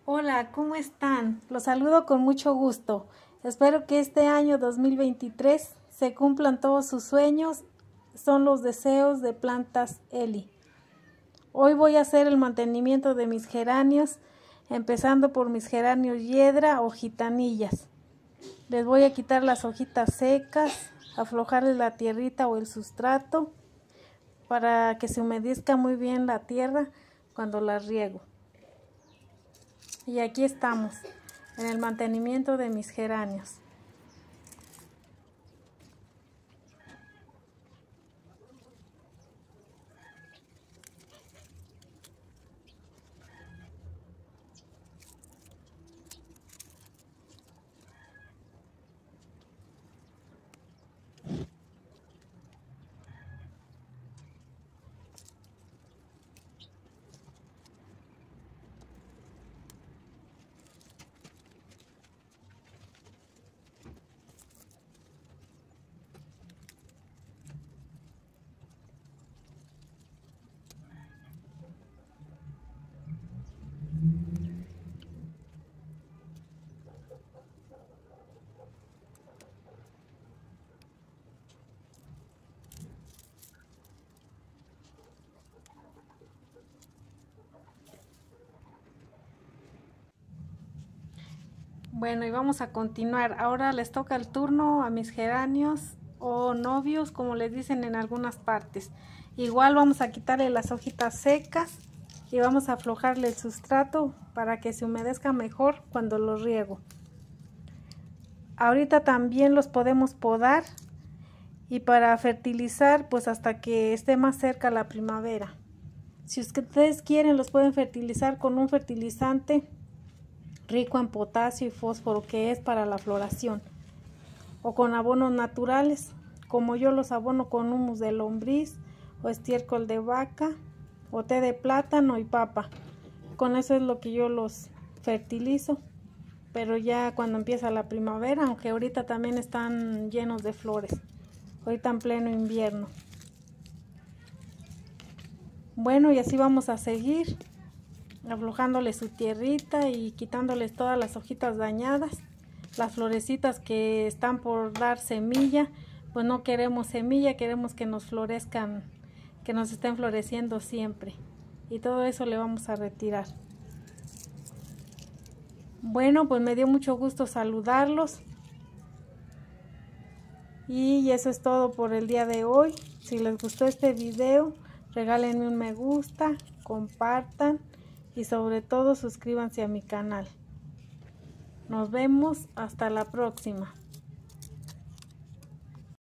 Hola, ¿cómo están? Los saludo con mucho gusto. Espero que este año 2023 se cumplan todos sus sueños. Son los deseos de Plantas Eli. Hoy voy a hacer el mantenimiento de mis geranios, empezando por mis geranios hiedra o gitanillas. Les voy a quitar las hojitas secas, aflojarles la tierrita o el sustrato para que se humedezca muy bien la tierra cuando las riego. Y aquí estamos, en el mantenimiento de mis geranios. Bueno, y vamos a continuar. Ahora les toca el turno a mis geranios o novios, como les dicen en algunas partes. Igual vamos a quitarle las hojitas secas y vamos a aflojarle el sustrato para que se humedezca mejor cuando los riego. Ahorita también los podemos podar y para fertilizar pues hasta que esté más cerca la primavera. Si ustedes quieren los pueden fertilizar con un fertilizante rico en potasio y fósforo que es para la floración, o con abonos naturales como yo los abono con humus de lombriz o estiércol de vaca o té de plátano y papa. Con eso es lo que yo los fertilizo, pero ya cuando empieza la primavera, aunque ahorita también están llenos de flores, ahorita en pleno invierno. Bueno, y así vamos a seguir aflojándole su tierrita y quitándoles todas las hojitas dañadas. Las florecitas que están por dar semilla, pues no queremos semilla, queremos que nos florezcan, que nos estén floreciendo siempre, y todo eso le vamos a retirar. Bueno, pues me dio mucho gusto saludarlos y eso es todo por el día de hoy. Si les gustó este video, regálenme un me gusta, compartan y sobre todo suscríbanse a mi canal. Nos vemos hasta la próxima.